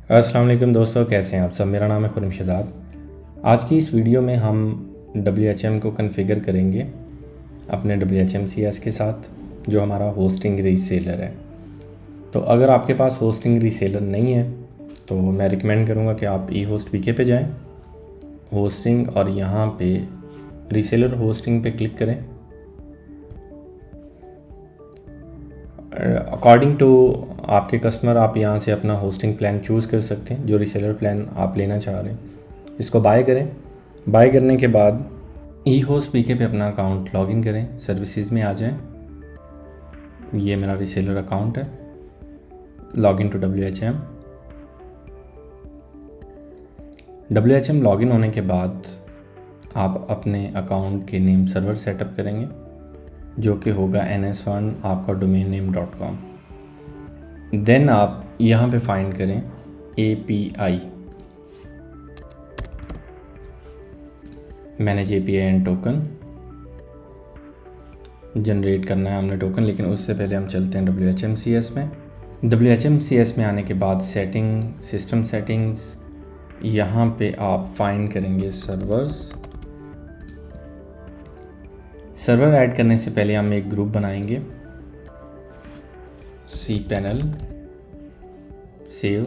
अस्सलाम वालेकुम दोस्तों, कैसे हैं आप सब। मेरा नाम है खुर्रम शहजाद। आज की इस वीडियो में हम WHM को कॉन्फ़िगर करेंगे अपने WHMCS के साथ, जो हमारा होस्टिंग रीसेलर है। तो अगर आपके पास होस्टिंग रीसेलर नहीं है तो मैं रिकमेंड करूँगा कि आप eHostPK पे जाएं, होस्टिंग, और यहाँ पे रीसेलर होस्टिंग पे क्लिक करें। अकॉर्डिंग टू आपके कस्टमर आप यहाँ से अपना होस्टिंग प्लान चूज़ कर सकते हैं, जो रीसेलर प्लान आप लेना चाह रहे हैं। इसको बाय करें। बाय करने के बाद eHostPK पे अपना अकाउंट लॉगिन करें, सर्विसेज में आ जाएं। ये मेरा रीसेलर अकाउंट है। लॉगिन टू WHM लॉगिन होने के बाद आप अपने अकाउंट के नेम सर्वर सेटअप करेंगे, जो कि होगा ns1 आपका डोमेन नेम .com। देन आप यहाँ पे फाइंड करें API, manage API and token. Generate करना है हमने टोकन, लेकिन उससे पहले हम चलते हैं WHMCS में। WHMCS में आने के बाद सेटिंग, सिस्टम सेटिंग्स, यहाँ पे आप फाइंड करेंगे सर्वर्स। सर्वर ऐड करने से पहले हम एक ग्रुप बनाएंगे, CPanel, सेव।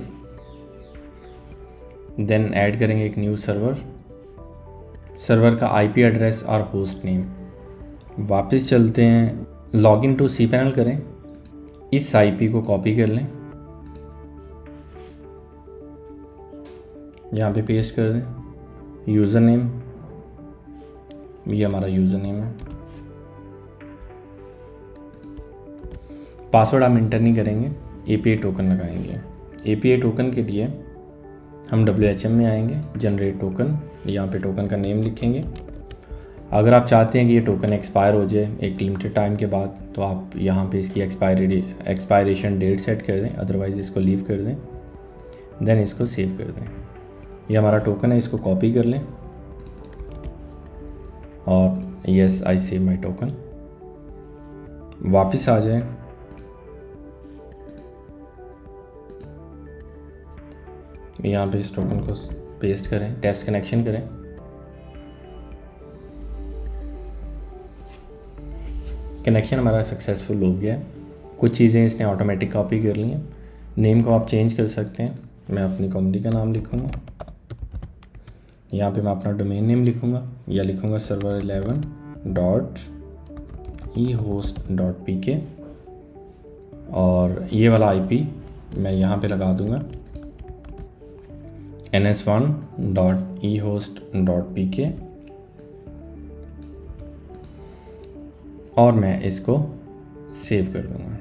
देन ऐड करेंगे एक न्यू सर्वर। सर्वर का IP एड्रेस और होस्ट नेम। वापस चलते हैं, लॉगिन टू CPanel करें, इस IP को कॉपी कर लें, यहाँ पे पेस्ट कर दें। यूज़र नेम, ये हमारा यूज़र नेम है। पासवर्ड हम इंटर नहीं करेंगे, API टोकन लगाएंगे। API टोकन के लिए हम WHM में आएंगे, जनरेट टोकन, यहाँ पे टोकन का नेम लिखेंगे। अगर आप चाहते हैं कि ये टोकन एक्सपायर हो जाए एक लिमिटेड टाइम के बाद, तो आप यहाँ पे इसकी एक्सपायरेशन डेट सेट कर दें, अदरवाइज़ इसको लीव कर दें। देन इसको सेव कर दें। ये हमारा टोकन है, इसको कॉपी कर लें और yes I save my token. वापस आ जाएं, यहाँ पे इस टोकन को पेस्ट करें, टेस्ट कनेक्शन करें। कनेक्शन हमारा सक्सेसफुल हो गया है। कुछ चीज़ें इसने ऑटोमेटिक कॉपी कर ली हैं। नेम को आप चेंज कर सकते हैं। मैं अपनी कंपनी का नाम लिखूँगा, यहाँ पे मैं अपना डोमेन नेम लिखूँगा, या लिखूँगा server11.eHost.pk, और ये वाला IP मैं यहाँ पे लगा दूँगा ns1.eHost.pk, और मैं इसको सेव कर दूँगा।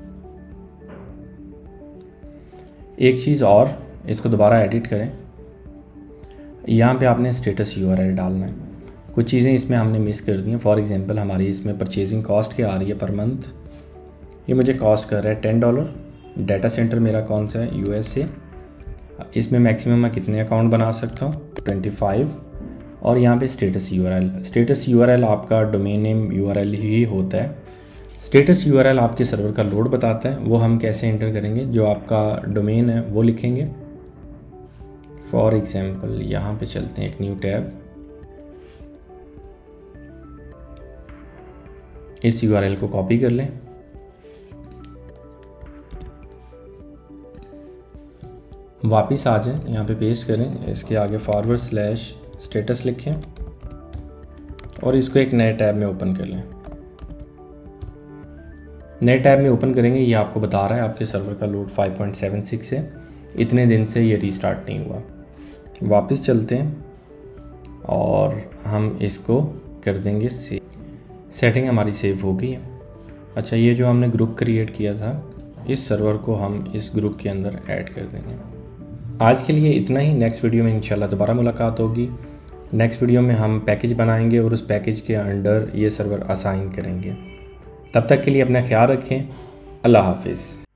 एक चीज़ और, इसको दोबारा एडिट करें। यहाँ पे आपने स्टेटस URL डालना है। कुछ चीज़ें इसमें हमने मिस कर दी हैं। फॉर एग्जांपल हमारी इसमें परचेजिंग कॉस्ट क्या आ रही है पर मंथ, ये मुझे कॉस्ट कर रहा है $10। डाटा सेंटर मेरा कौन सा है, USA। इसमें मैक्सिमम मैं कितने अकाउंट बना सकता हूँ, 25। और यहाँ पे स्टेटस URL आपका डोमेन नेम URL ही होता है। स्टेटस URL आपके सर्वर का लोड बताता है। वो हम कैसे एंटर करेंगे, जो आपका डोमेन है वो लिखेंगे। फॉर एग्जाम्पल यहाँ पे चलते हैं, एक न्यू टैब, इस URL को कॉपी कर लें, वापिस आ जाएं, यहाँ पे पेस्ट करें, इसके आगे /स्टेटस लिखें और इसको एक नए टैब में ओपन कर लें। नए टैब में ओपन करेंगे, ये आपको बता रहा है आपके सर्वर का लोड 5.76 है, इतने दिन से ये रीस्टार्ट नहीं हुआ। वापस चलते हैं और हम इसको कर देंगे सेव। सेटिंग हमारी सेव हो गई है। अच्छा, ये जो हमने ग्रुप क्रिएट किया था, इस सर्वर को हम इस ग्रुप के अंदर ऐड कर देंगे। आज के लिए इतना ही। नेक्स्ट वीडियो में इंशाल्लाह दोबारा मुलाकात होगी। नेक्स्ट वीडियो में हम पैकेज बनाएंगे और उस पैकेज के अंडर ये सर्वर असाइन करेंगे। तब तक के लिए अपना ख्याल रखें। अल्लाह हाफिज़।